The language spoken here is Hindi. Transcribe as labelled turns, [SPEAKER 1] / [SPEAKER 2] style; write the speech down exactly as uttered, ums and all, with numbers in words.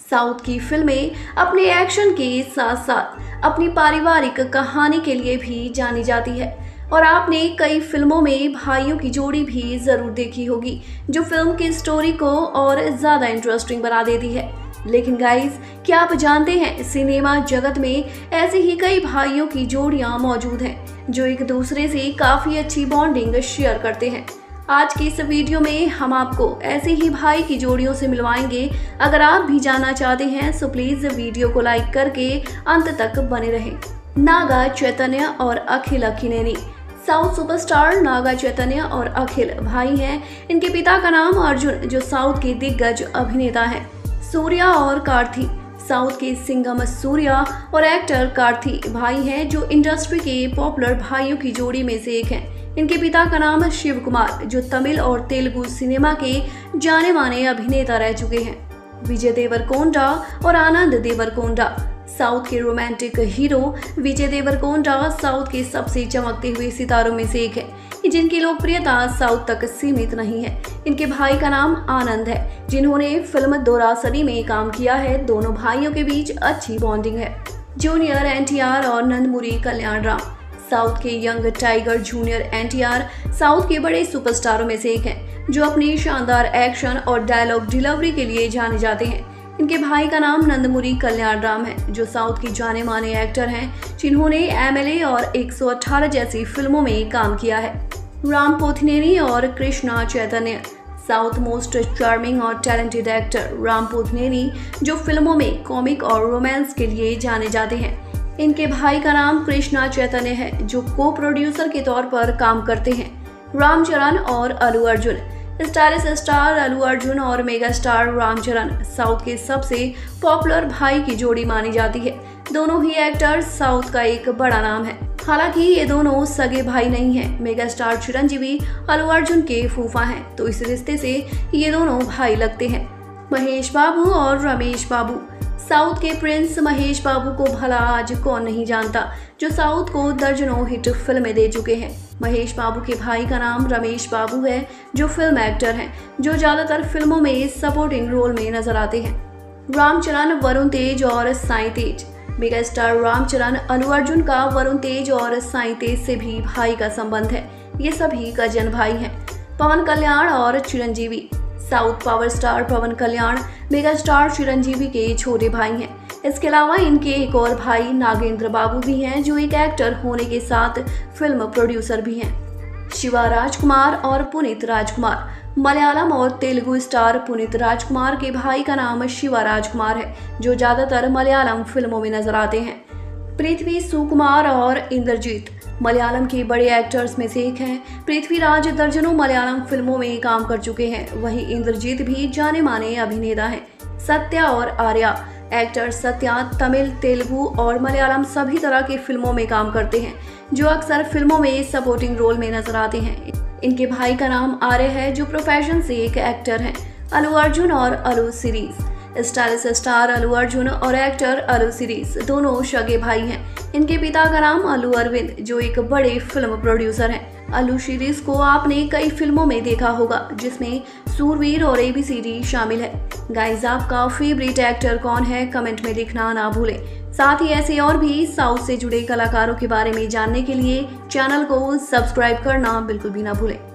[SPEAKER 1] साउथ की फिल्में अपने एक्शन के साथ साथ अपनी पारिवारिक कहानी के लिए भी जानी जाती है और आपने कई फिल्मों में भाइयों की जोड़ी भी जरूर देखी होगी जो फिल्म की स्टोरी को और ज्यादा इंटरेस्टिंग बना देती है। लेकिन गाइस, क्या आप जानते हैं सिनेमा जगत में ऐसे ही कई भाइयों की जोड़ियां मौजूद हैं जो एक दूसरे से काफी अच्छी बॉन्डिंग शेयर करते हैं। आज की इस वीडियो में हम आपको ऐसे ही भाई की जोड़ियों से मिलवाएंगे। अगर आप भी जानना चाहते हैं तो प्लीज वीडियो को लाइक करके अंत तक बने रहें। नागा चैतन्य और अखिल अक्किनेनी। साउथ सुपरस्टार नागा चैतन्य और अखिल भाई हैं। इनके पिता का नाम अर्जुन जो साउथ के दिग्गज अभिनेता हैं। सूर्या और कार्थी। साउथ के सिंघम सूर्या और एक्टर कार्थी भाई हैं जो इंडस्ट्री के पॉपुलर भाइयों की जोड़ी में से एक हैं। इनके पिता का नाम शिव कुमार जो तमिल और तेलुगु सिनेमा के जाने माने अभिनेता रह चुके हैं। विजय देवरकोंडा और आनंद देवरकोंडा। साउथ के romantic hero Vijay Deverakonda south के सबसे चमकते हुए सितारों में से एक है जिनकी लोकप्रियता साउथ तक सीमित नहीं है। इनके भाई का नाम आनंद है जिन्होंने फिल्म दोरासरी में काम किया है। दोनों भाइयों के बीच अच्छी बॉन्डिंग है। जूनियर एनटीआर और नंदमुरी कल्याण राम। साउथ के young tiger junior NTR south के बड़े सुपरस्टारों में से एक हैं जो अपनी शानदार एक्शन और डायलॉग डिलीवरी के लिए जाने जाते हैं। इनके भाई का नाम नंदमुरी कल्याण राम है जो साउथ के जाने माने एक्टर हैं जिन्होंने एमएलए और एक सौ अठारह जैसी फिल्मों में काम किया है। राम पोथिनेनी और Krishna Chaitanya. South most charming और टैलेंटेड एक्टर राम पोथिनेनी जो फिल्मों में कॉमिक और रोमांस के लिए जाने जाते हैं। इनके भाई का नाम कृष्णा चैतन्य है जो को प्रोड्यूसर के तौर पर काम करते हैं। रामचरण और अल्लू अर्जुन। स्टाइलिश स्टार अल्लू अर्जुन और मेगा स्टार रामचरण साउथ के सबसे पॉपुलर भाई की जोड़ी मानी जाती है। दोनों ही एक्टर साउथ का एक बड़ा नाम है। हालांकि ये दोनों सगे भाई नहीं हैं। मेगा स्टार चिरंजीवी अल्लू अर्जुन के फूफा हैं तो इस रिश्ते से ये दोनों भाई लगते हैं। महेश बाबू और रमेश बाबू। साउथ के प्रिंस महेश बाबू को भला आज कौन नहीं जानता जो साउथ को दर्जनों हिट फिल्में दे चुके हैं। महेश बाबू के भाई का नाम रमेश बाबू है जो फिल्म एक्टर हैं जो ज्यादातर फिल्मों में सपोर्टिंग रोल में नजर आते हैं। रामचरण वरुण तेज और साई तेज। मेगा स्टार रामचरण अल्लू अर्जुन का वरुण तेज और साई तेज से भी भाई का संबंध है। ये सभी कजन भाई हैं। पवन कल्याण और Chiranjeevi. South power star Pawan Kalyan mega star Chiranjeevi के छोटे भाई हैं। इसके अलावा इनके एक और भाई नागेंद्र बाबू भी हैं जो एक एक्टर होने के साथ फिल्म प्रोड्यूसर भी हैं। शिवा राजकुमार और पुनीत राजकुमार। मलयालम और तेलुगु स्टार पुनीत राजकुमार के भाई का नाम शिवा राजकुमार है जो ज्यादातर मलयालम फिल्मों में नजर आते हैं। पृथ्वी सुकुमार और इंद्रजीत मलयालम के बड़े एक्टर्स में से एक हैं। पृथ्वीराज दर्जनों मलयालम फिल्मों में काम कर चुके हैं। वहीं इंद्रजीत भी जाने माने अभिनेता हैं। सत्या और आर्या। एक्टर सत्या तमिल तेलुगु और मलयालम सभी तरह की फिल्मों में काम करते हैं जो अक्सर फिल्मों में सपोर्टिंग रोल में नजर आते हैं। इनके भाई का नाम आर्य है जो प्रोफेशन से एक एक्टर हैं। अल्लू अर्जुन और अल्लू सीरीज। स्टाइलिश स्टार अल्लू अर्जुन और एक्टर अल्लू सीरीज दोनों सगे भाई हैं। इनके पिता का नाम अल्लू अरविंद जो एक बड़े फिल्म प्रोड्यूसर हैं। अल्लू सीरीज को आपने कई फिल्मों में देखा होगा जिसमें सूरवीर और एबीसीडी शामिल है। गाइस, आपका फेवरेट एक्टर कौन है कमेंट में लिखना ना भूलें। साथ ही ऐसे और भी साउथ से जुड़े कलाकारों के बारे में जानने के लिए चैनल को सब्सक्राइब करना बिल्कुल भी ना भूलें।